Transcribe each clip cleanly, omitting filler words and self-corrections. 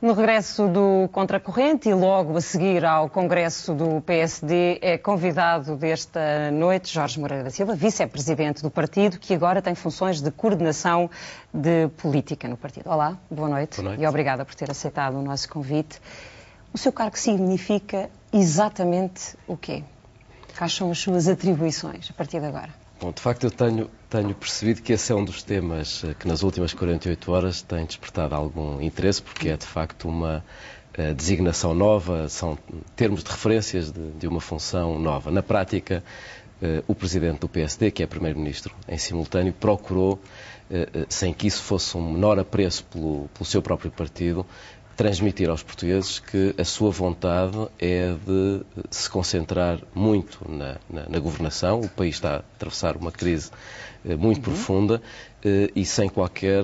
No regresso do Contracorrente e logo a seguir ao Congresso do PSD, é convidado desta noite Jorge Moreira da Silva, vice-presidente do partido, que agora tem funções de coordenação de política no partido. Olá, boa noite, e obrigada por ter aceitado o nosso convite. O seu cargo significa exatamente o quê? Quais são as suas atribuições a partir de agora? Bom, de facto, eu tenho percebido que esse é um dos temas que nas últimas 48 horas tem despertado algum interesse, porque é de facto uma designação nova, são termos de referências de uma função nova. Na prática, o presidente do PSD, que é primeiro-ministro em simultâneo, procurou, sem que isso fosse um menor apreço pelo seu próprio partido, transmitir aos portugueses que a sua vontade é de se concentrar muito na governação. O país está a atravessar uma crise muito profunda e sem qualquer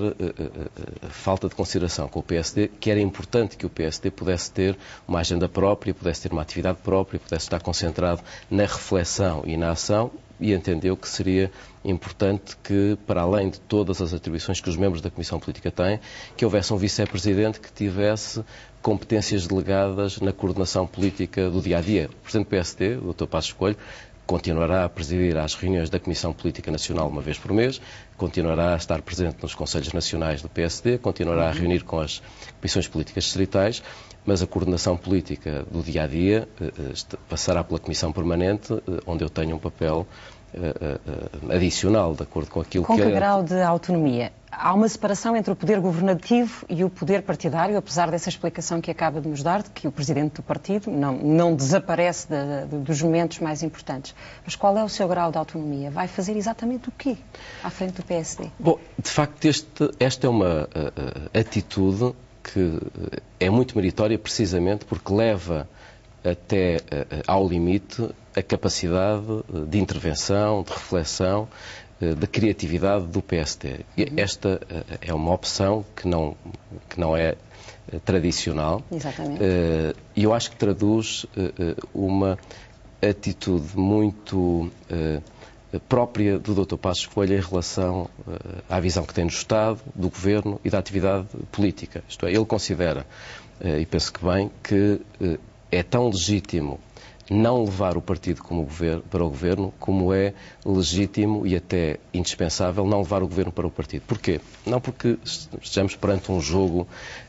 falta de consideração com o PSD, que era importante que o PSD pudesse ter uma agenda própria, pudesse ter uma atividade própria, pudesse estar concentrado na reflexão e na ação, e entendeu que seria importante que, para além de todas as atribuições que os membros da Comissão Política têm, que houvesse um vice-presidente que tivesse competências delegadas na coordenação política do dia-a-dia. O presidente do PSD, o Dr. Passos Coelho, continuará a presidir as reuniões da Comissão Política Nacional uma vez por mês, continuará a estar presente nos Conselhos Nacionais do PSD, continuará a reunir com as Comissões Políticas Distritais, mas a coordenação política do dia-a-dia passará pela Comissão Permanente, onde eu tenho um papel adicional, de acordo com aquilo que... Com que grau de autonomia? Há uma separação entre o poder governativo e o poder partidário, apesar dessa explicação que acaba de nos dar, de que o presidente do partido não desaparece dos momentos mais importantes. Mas qual é o seu grau de autonomia? Vai fazer exatamente o quê à frente do PSD? Bom, de facto, esta é uma atitude que é muito meritória precisamente porque leva até ao limite a capacidade de intervenção, de reflexão, de criatividade do PSD. E esta é uma opção que não é tradicional. Exatamente. E eu acho que traduz uma atitude muito própria do Dr. Passos Coelho em relação à visão que tem do Estado, do Governo e da atividade política. Isto é, ele considera, e penso que bem, que é tão legítimo não levar o partido para o Governo como é legítimo e até indispensável não levar o Governo para o partido. Porquê? Não porque estejamos perante um jogo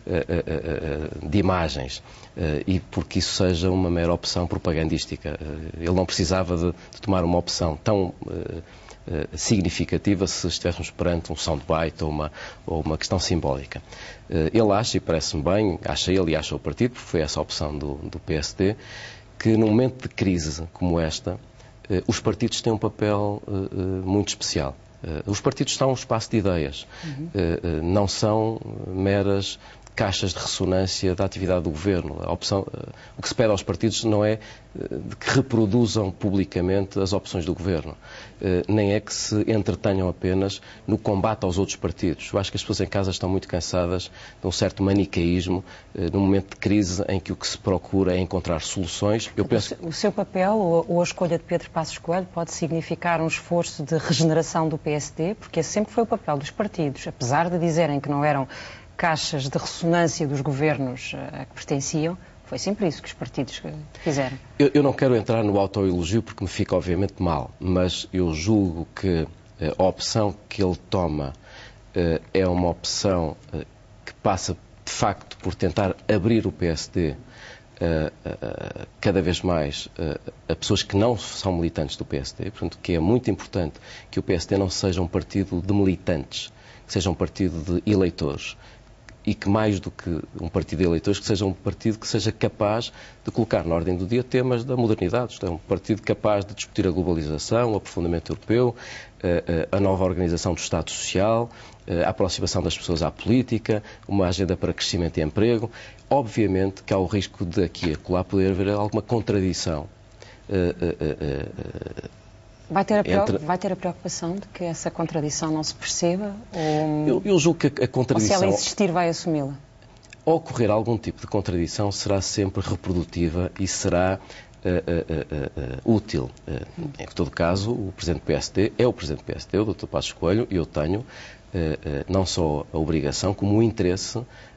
de imagens e porque isso seja uma mera opção propagandística. Ele não precisava de tomar uma opção tão significativa se estivéssemos perante um soundbite ou uma questão simbólica. Ele acha, e parece-me bem, acha ele e acha o partido, porque foi essa a opção do PSD, que num momento de crise como esta, os partidos têm um papel muito especial. Os partidos são um espaço de ideias, não são meras caixas de ressonância da atividade do Governo. O que se pede aos partidos não é de que reproduzam publicamente as opções do Governo, nem é que se entretenham apenas no combate aos outros partidos. Eu acho que as pessoas em casa estão muito cansadas de um certo manicaísmo num momento de crise em que o que se procura é encontrar soluções. Eu penso... O seu papel ou a escolha de Pedro Passos Coelho pode significar um esforço de regeneração do PSD, porque esse sempre foi o papel dos partidos, apesar de dizerem que não eram caixas de ressonância dos governos a que pertenciam, foi sempre isso que os partidos fizeram. Eu não quero entrar no autoelogio porque me fica obviamente mal, mas eu julgo que a opção que ele toma é uma opção que passa de facto por tentar abrir o PSD cada vez mais a pessoas que não são militantes do PSD, portanto que é muito importante que o PSD não seja um partido de militantes, que seja um partido de eleitores. E que mais do que um partido de eleitores, que seja um partido que seja capaz de colocar na ordem do dia temas da modernidade. Isto é, um partido capaz de discutir a globalização, o aprofundamento europeu, a nova organização do Estado Social, a aproximação das pessoas à política, uma agenda para crescimento e emprego. Obviamente que há o risco de aqui e acolá poder haver alguma contradição. Vai ter a preocupação de que essa contradição não se perceba? Eu julgo que a contradição... Ou se ela existir, vai assumi-la? Ao ocorrer algum tipo de contradição, será sempre reprodutiva e será útil. Em todo caso, o Presidente do PSD é o Presidente do PSD, o Dr. Passos Coelho, e eu tenho não só a obrigação, como o interesse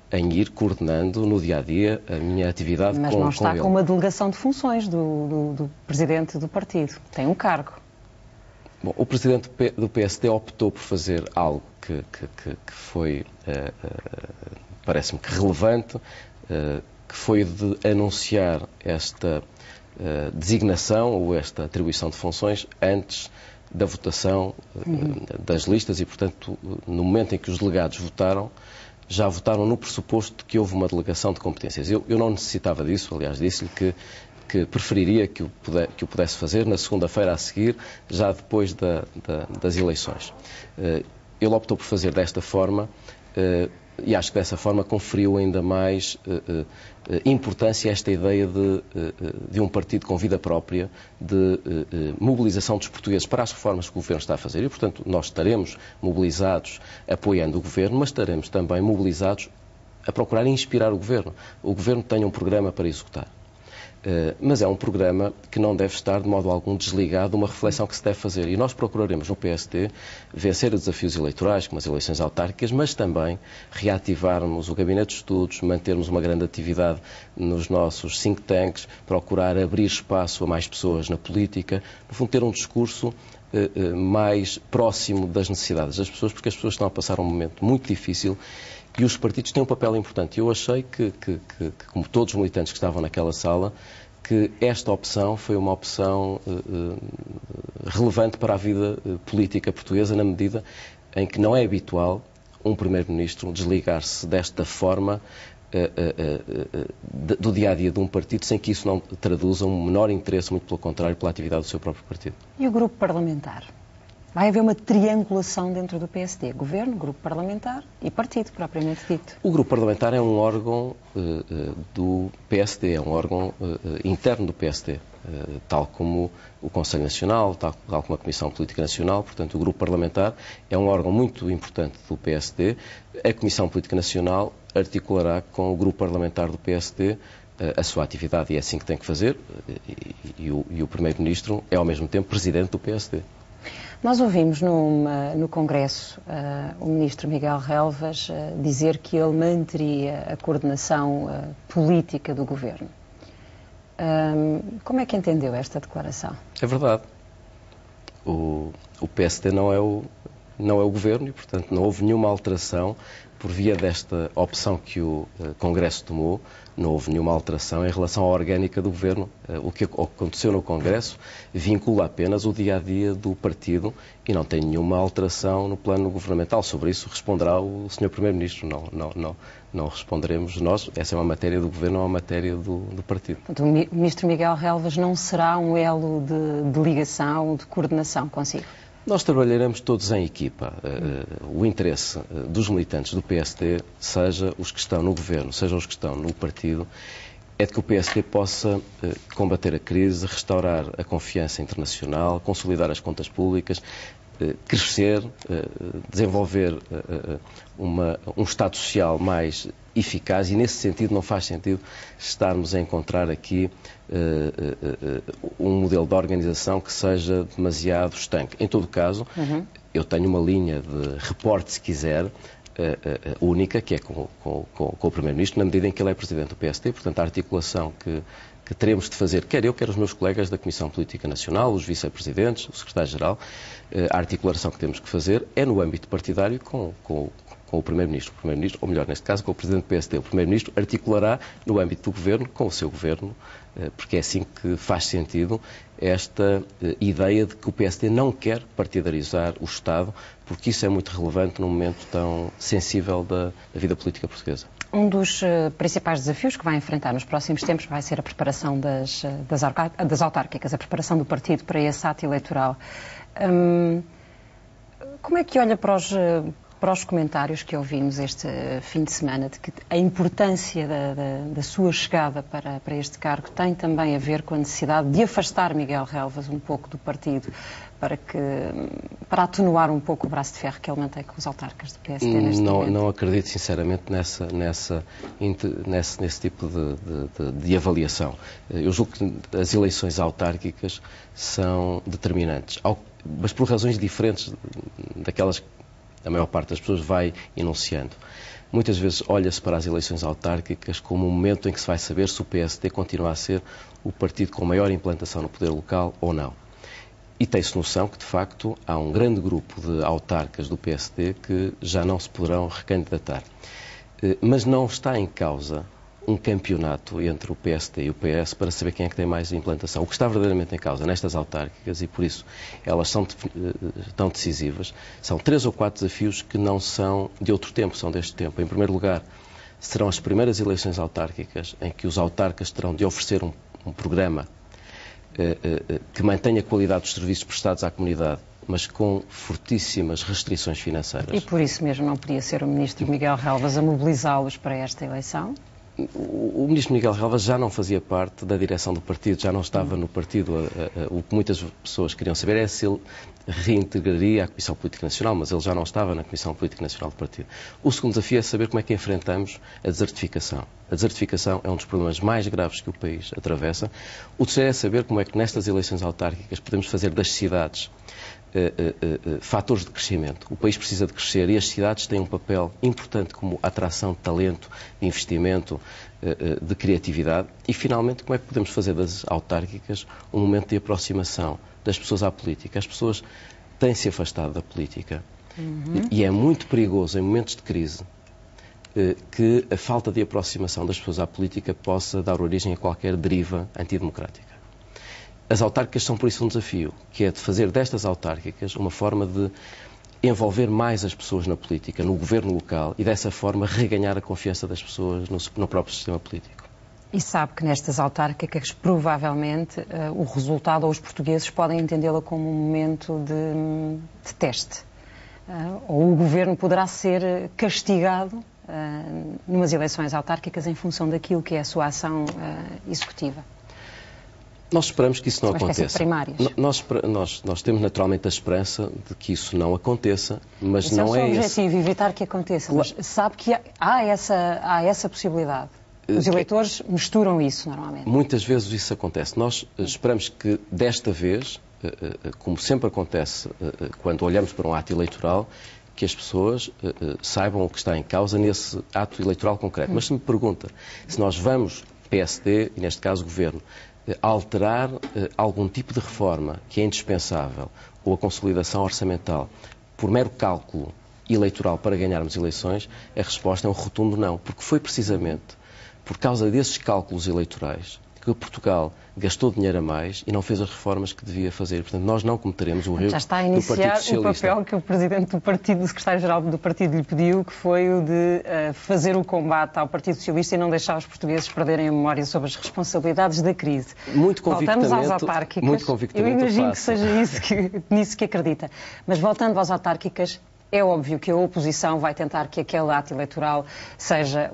em ir coordenando no dia-a-dia a minha atividade com ele. Mas não está com uma delegação de funções do presidente do partido. Tem um cargo. Bom, o presidente do PSD optou por fazer algo que foi, parece-me que relevante, que foi de anunciar esta designação ou esta atribuição de funções antes da votação das listas e, portanto, no momento em que os delegados votaram, já votaram no pressuposto de que houve uma delegação de competências. Eu não necessitava disso, aliás, disse-lhe que preferiria que o pudesse fazer na segunda-feira a seguir, já depois das eleições. Ele optou por fazer desta forma e acho que dessa forma conferiu ainda mais importância a esta ideia de um partido com vida própria, de mobilização dos portugueses para as reformas que o Governo está a fazer. E, portanto, nós estaremos mobilizados apoiando o Governo, mas estaremos também mobilizados a procurar inspirar o Governo. O Governo tem um programa para executar. Mas é um programa que não deve estar de modo algum desligado de uma reflexão que se deve fazer. E nós procuraremos no PSD vencer os desafios eleitorais, como as eleições autárquicas, mas também reativarmos o gabinete de estudos, mantermos uma grande atividade nos nossos think tanks, procurar abrir espaço a mais pessoas na política, no fundo ter um discurso mais próximo das necessidades das pessoas, porque as pessoas estão a passar um momento muito difícil e os partidos têm um papel importante. Eu achei que, como todos os militantes que estavam naquela sala, que esta opção foi uma opção relevante para a vida política portuguesa, na medida em que não é habitual um Primeiro-Ministro desligar-se desta forma do dia-a-dia de um partido, sem que isso não traduza um menor interesse, muito pelo contrário, pela atividade do seu próprio partido. E o grupo parlamentar? Vai haver uma triangulação dentro do PSD, governo, grupo parlamentar e partido, propriamente dito. O grupo parlamentar é um órgão do PSD, é um órgão interno do PSD, tal como o Conselho Nacional, tal como a Comissão Política Nacional. Portanto, o grupo parlamentar é um órgão muito importante do PSD. A Comissão Política Nacional articulará com o grupo parlamentar do PSD a sua atividade, e é assim que tem que fazer, e o Primeiro-Ministro é, ao mesmo tempo, Presidente do PSD. Nós ouvimos no Congresso o Ministro Miguel Relvas dizer que ele manteria a coordenação política do Governo. Como é que entendeu esta declaração? É verdade. O PSD não é o Governo e, portanto, não houve nenhuma alteração por via desta opção que o Congresso tomou. Não houve nenhuma alteração em relação à orgânica do Governo. O que aconteceu no Congresso vincula apenas o dia-a-dia do partido e não tem nenhuma alteração no plano governamental. Sobre isso responderá o Sr. Primeiro-Ministro. Não responderemos nós. Essa é uma matéria do Governo, não é uma matéria do partido. Portanto, o Ministro Miguel Relvas não será um elo de ligação, de coordenação consigo? Nós trabalharemos todos em equipa. O interesse dos militantes do PSD, seja os que estão no Governo, seja os que estão no partido, é de que o PSD possa combater a crise, restaurar a confiança internacional, consolidar as contas públicas, crescer, desenvolver um Estado social mais eficaz, e nesse sentido não faz sentido estarmos a encontrar aqui um modelo de organização que seja demasiado estanque. Em todo caso, eu tenho uma linha de reporte, se quiser, única, que é com o Primeiro-Ministro, na medida em que ele é Presidente do PSD. Portanto, a articulação que teremos de fazer, quer eu, quer os meus colegas da Comissão Política Nacional, os vice-presidentes, o secretário-geral, a articulação que temos que fazer é no âmbito partidário com o Primeiro-Ministro. O Primeiro-Ministro, ou melhor, neste caso, com o Presidente do PSD. O Primeiro-Ministro articulará no âmbito do Governo com o seu Governo, porque é assim que faz sentido esta ideia de que o PSD não quer partidarizar o Estado, porque isso é muito relevante num momento tão sensível da vida política portuguesa. Um dos principais desafios que vai enfrentar nos próximos tempos vai ser a preparação das autárquicas, a preparação do partido para esse ato eleitoral. Como é que olha para os comentários que ouvimos este fim de semana, de que a importância da sua chegada para este cargo tem também a ver com a necessidade de afastar Miguel Relvas um pouco do partido, para atenuar um pouco o braço de ferro que ele mantém com os autarcas do PSD neste momento? Não acredito sinceramente nesse tipo de avaliação. Eu julgo que as eleições autárquicas são determinantes, mas por razões diferentes daquelas que a maior parte das pessoas vai enunciando. muitas vezes olha-se para as eleições autárquicas como um momento em que se vai saber se o PSD continua a ser o partido com maior implantação no poder local ou não. E tem-se noção que, de facto, há um grande grupo de autarcas do PSD que já não se poderão recandidatar. Mas não está em causa um campeonato entre o PSD e o PS para saber quem é que tem mais implantação. O que está verdadeiramente em causa nestas autárquicas, e por isso elas são tão decisivas, são 3 ou 4 desafios que não são de outro tempo, são deste tempo. Em primeiro lugar, serão as primeiras eleições autárquicas em que os autarcas terão de oferecer um programa que mantenha a qualidade dos serviços prestados à comunidade, mas com fortíssimas restrições financeiras. E por isso mesmo não podia ser o Ministro Miguel Relvas a mobilizá-los para esta eleição? O Ministro Miguel Relvas já não fazia parte da direção do partido, já não estava no partido. O que muitas pessoas queriam saber é se ele reintegraria a Comissão Política Nacional, mas ele já não estava na Comissão Política Nacional do partido. O segundo desafio é saber como é que enfrentamos a desertificação. A desertificação é um dos problemas mais graves que o país atravessa. O terceiro é saber como é que nestas eleições autárquicas podemos fazer das cidades fatores de crescimento. O país precisa de crescer e as cidades têm um papel importante como atração de talento, de investimento, de criatividade. E, finalmente, como é que podemos fazer das autárquicas um momento de aproximação das pessoas à política? As pessoas têm-se afastado da política e é muito perigoso, em momentos de crise, que a falta de aproximação das pessoas à política possa dar origem a qualquer deriva antidemocrática. As autárquicas são, por isso, um desafio, que é de fazer destas autárquicas uma forma de envolver mais as pessoas na política, no governo local, e dessa forma reganhar a confiança das pessoas no próprio sistema político. E sabe que nestas autárquicas, provavelmente, o resultado, ou os portugueses podem entendê-la como um momento de teste. Ou o governo poderá ser castigado numas eleições autárquicas em função daquilo que é a sua ação executiva. Nós esperamos que isso não aconteça. Nós temos naturalmente a esperança de que isso não aconteça, mas esse não é esse. É o objetivo, evitar que aconteça. Mas sabe que há essa possibilidade. Os eleitores misturam isso normalmente. Muitas vezes isso acontece. Nós esperamos que desta vez, como sempre acontece quando olhamos para um ato eleitoral, que as pessoas saibam o que está em causa nesse ato eleitoral concreto. Mas se me pergunta se nós vamos, PSD, e neste caso Governo, alterar algum tipo de reforma que é indispensável, ou a consolidação orçamental, por mero cálculo eleitoral para ganharmos eleições, a resposta é um rotundo não. Porque foi precisamente por causa desses cálculos eleitorais que Portugal gastou dinheiro a mais e não fez as reformas que devia fazer. Portanto, nós não cometeremos o erro do Partido Socialista. Já está a iniciar o papel que o Presidente do Partido, o Secretário-Geral do Partido, lhe pediu, que foi o de fazer o combate ao Partido Socialista e não deixar os portugueses perderem a memória sobre as responsabilidades da crise. Muito convictamente. Voltamos às autárquicas. Eu imagino que seja nisso que acredita. Mas voltando às autárquicas, é óbvio que a oposição vai tentar que aquele ato eleitoral seja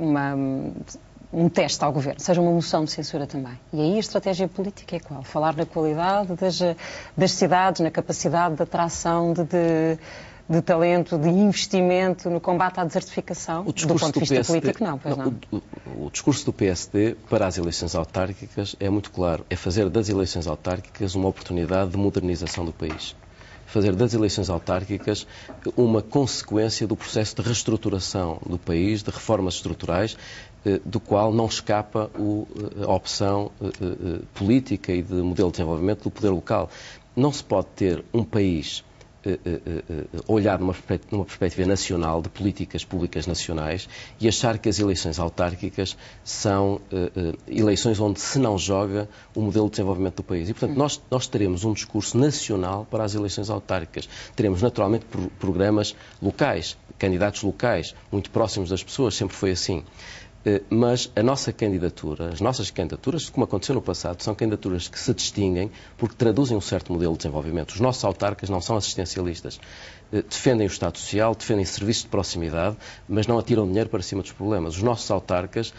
um teste ao governo, seja uma moção de censura também. E aí a estratégia política é qual? Falar na qualidade das cidades, na capacidade de atração de talento, de investimento no combate à desertificação. Do ponto de vista político, não, pois não. O discurso do PSD para as eleições autárquicas é muito claro. É fazer das eleições autárquicas uma oportunidade de modernização do país. Fazer das eleições autárquicas uma consequência do processo de reestruturação do país, de reformas estruturais, do qual não escapa a opção política e de modelo de desenvolvimento do poder local. Não se pode ter um país olhar numa perspectiva nacional, de políticas públicas nacionais, e achar que as eleições autárquicas são eleições onde se não joga o modelo de desenvolvimento do país. E, portanto, nós teremos um discurso nacional para as eleições autárquicas. Teremos, naturalmente, programas locais, candidatos locais, muito próximos das pessoas, sempre foi assim. Mas a nossa candidatura, as nossas candidaturas, como aconteceu no passado, são candidaturas que se distinguem porque traduzem um certo modelo de desenvolvimento. Os nossos autarcas não são assistencialistas. Defendem o Estado Social, defendem serviços de proximidade, mas não atiram dinheiro para cima dos problemas. Os nossos autarcas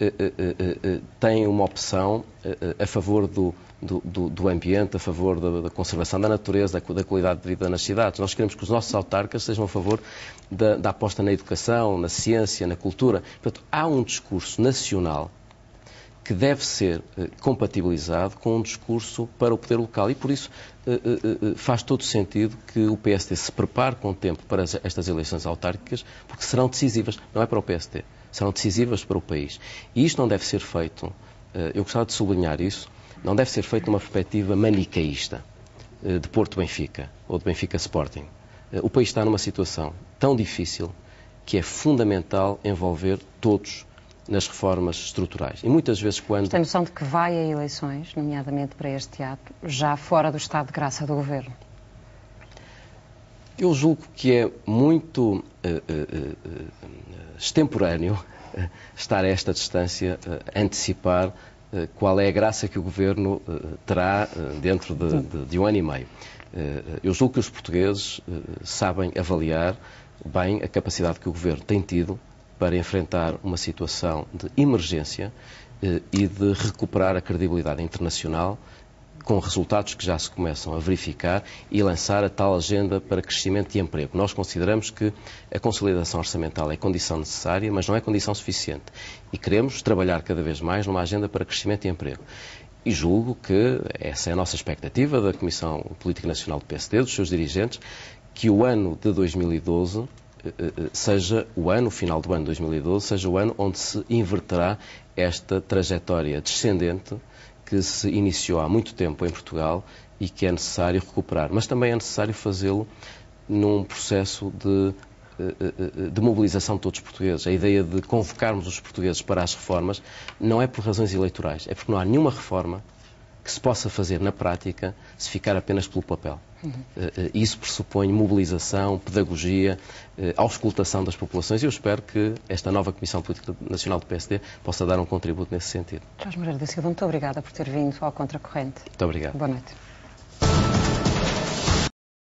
têm uma opção a favor do ambiente, a favor da conservação da natureza, da qualidade de vida nas cidades. Nós queremos que os nossos autarcas sejam a favor da aposta na educação, na ciência, na cultura. Portanto, há um discurso nacional que deve ser compatibilizado com um discurso para o poder local. E por isso faz todo sentido que o PSD se prepare com tempo para estas eleições autárquicas, porque serão decisivas, não é para o PSD, serão decisivas para o país. E isto não deve ser feito, eu gostava de sublinhar isso, não deve ser feito numa perspectiva manicaísta de Porto-Benfica ou de Benfica-Sporting. O país está numa situação tão difícil que é fundamental envolver todos nas reformas estruturais. E muitas vezes quando... Tem noção de que vai a eleições, nomeadamente para este teatro, já fora do estado de graça do Governo? Eu julgo que é muito extemporâneo estar a esta distância a antecipar qual é a graça que o Governo terá dentro de um ano e meio. Eu julgo que os portugueses sabem avaliar bem a capacidade que o Governo tem tido para enfrentar uma situação de emergência e de recuperar a credibilidade internacional com resultados que já se começam a verificar e lançar a tal agenda para crescimento e emprego. Nós consideramos que a consolidação orçamental é condição necessária, mas não é condição suficiente. E queremos trabalhar cada vez mais numa agenda para crescimento e emprego. E julgo que essa é a nossa expectativa da Comissão Política Nacional do PSD, dos seus dirigentes, que o ano de 2012 seja o ano, o final do ano de 2012, seja o ano onde se inverterá esta trajetória descendente que se iniciou há muito tempo em Portugal e que é necessário recuperar. Mas também é necessário fazê-lo num processo de mobilização de todos os portugueses. A ideia de convocarmos os portugueses para as reformas não é por razões eleitorais, é porque não há nenhuma reforma que se possa fazer na prática se ficar apenas pelo papel. Isso pressupõe mobilização, pedagogia, auscultação das populações e eu espero que esta nova Comissão Política Nacional do PSD possa dar um contributo nesse sentido. Jorge Moreira da Silva, muito obrigada por ter vindo ao Contracorrente. Muito obrigado. Boa noite.